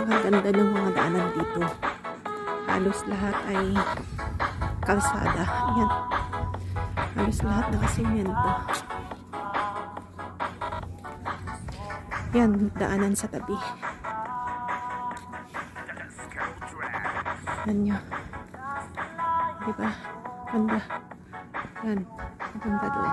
Napakaganda ng mga daanan dito. Halos lahat ay kalsada. Ayan. Halos lahat nakasimento. Yan, daanan sa tabi. Yan nyo. Diba? Ganda. Yan. Ganda doon.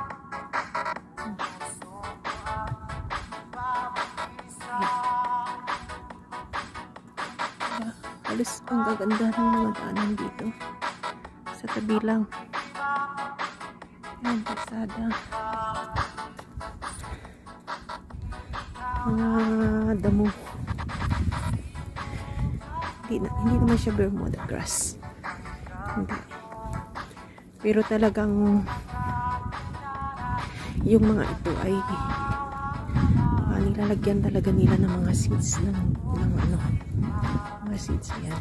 Halos ang gaganda ng mga daanan dito. Sa tabi lang. Yan, kalsada. Mga damo. Hindi naman siya Bermuda grass. Hindi. Pero talagang yung mga ito ay nilalagyan talaga nila ng mga seeds ng ano, mga seeds yan.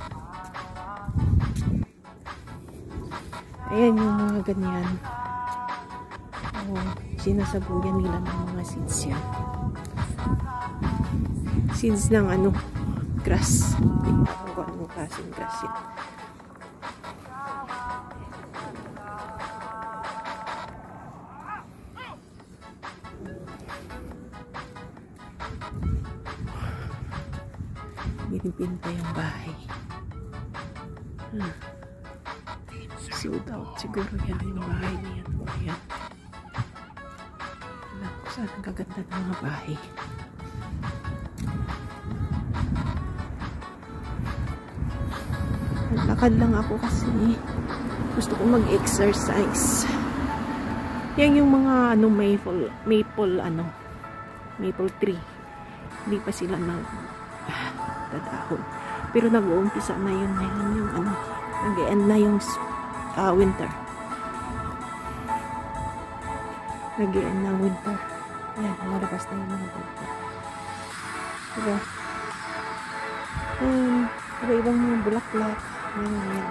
Ayan yung mga ganyan. Sinasabuyan nila ng mga seeds yan. Seeds ng ano, grass. Hindi ko anong klaseng grass yan. Binibinta yung bahay. Sold out siguro yan yung bahay niya. Ayan. Alam ko saan ang gaganda ng mga bahay. Naglakad lang ako kasi gusto ko mag-exercise. Yan yung mga ano, maple tree. Hindi pa sila dadahon. Pero nag-uumpisa na yun. Ngayon yung ano, nag-end na yung winter. Nag-end na winter. Ayan, malabas na yung mga bulto. Diba? Iba-ibang mga bulaklak. Ayan.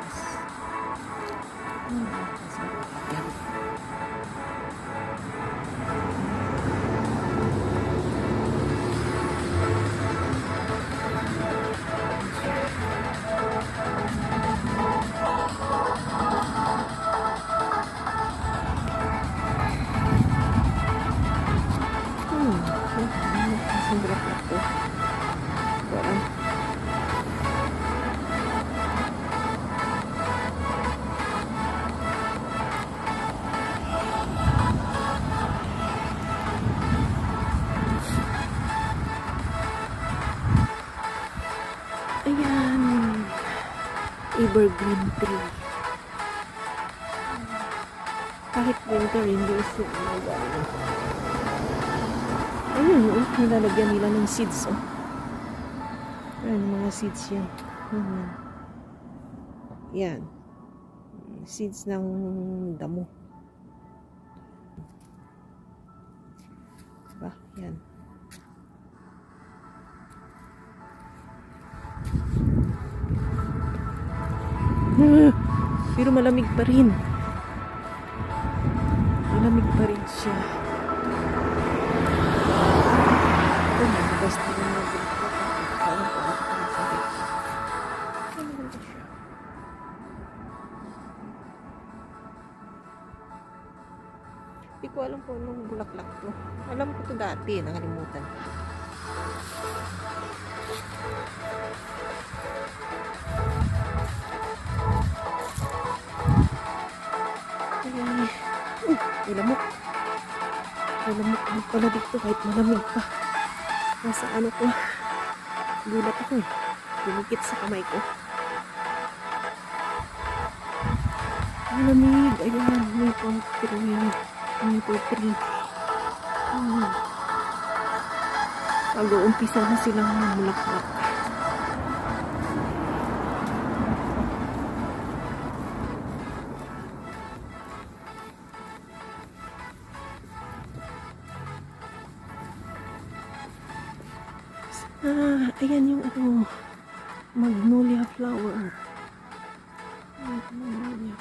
Evergreen tree. Kahit winter, hindi siya magano. Ayun, nilalagyan nila ng seeds. Ayan, mga seeds yan. Yan. Seeds ng damo. Diba? Yan. Pero malamig pa rin. Malamig pa rin siya. Ito na, basta na malamig pa. Hindi ko alam kung anong bulaklak to. Alam ko to dati, nakalimutan. Lamok. Lamok pala dito kahit malamig pa. Nasa ano ko. Gulat ako eh. Dumikit sa kamay ko. Malamig. Ayan. May poultry. Pag-uumpisa na silang mulaklak. Ayan yung ano, magnolia flower. Magnolia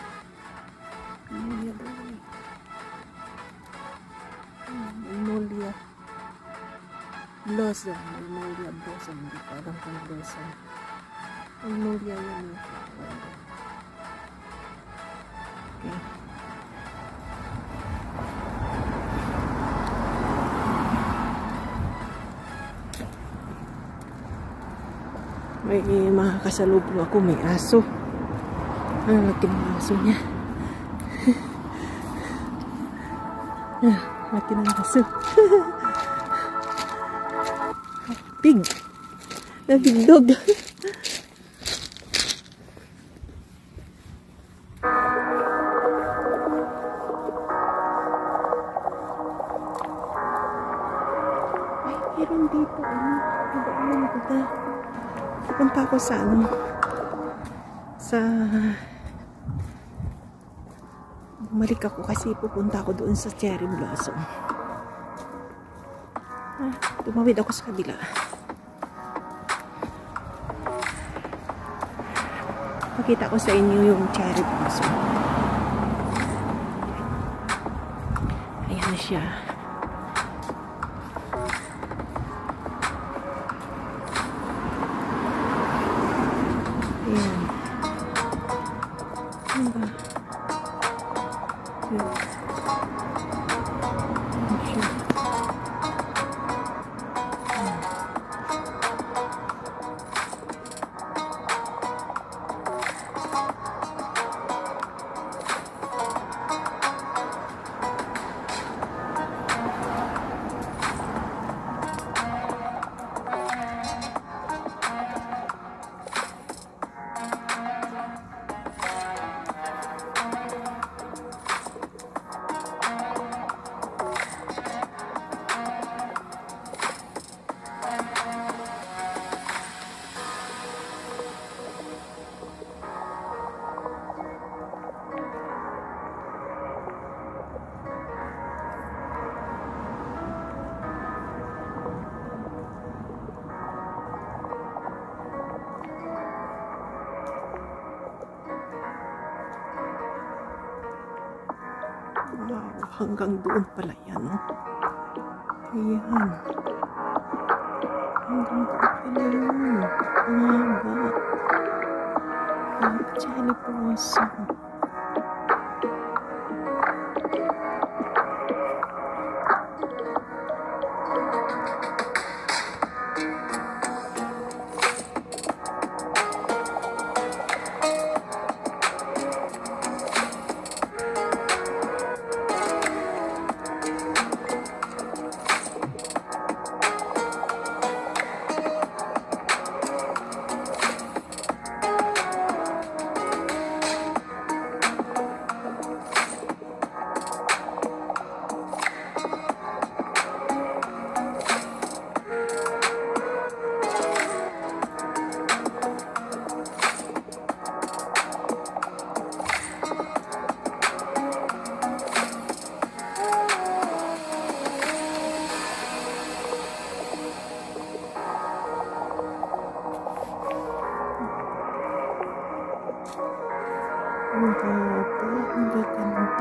Blossom. Magnolia blossom. Hindi ko alam kung blossom. Magnolia yan eh. Okay. May makakasalubong ako. May aso. Ang laki ng aso niya. Laki ng aso. Pig. Big dog. Ay, meron dito. Ano ko na. Pupunta ako sa bumalik ako kasi pupunta ako doon sa cherry blossom. Tumawid ako sa kabila. Pakita ko sa inyo yung cherry blossom. Ayan na siya. Ayan. Ano ba? Ayan. Ayan siya. Wow, hanggang doon pala yan. Ayan. Hanggang doon pala yun. Ang haba. Cherry blossom. Ang haba, ang gaganda.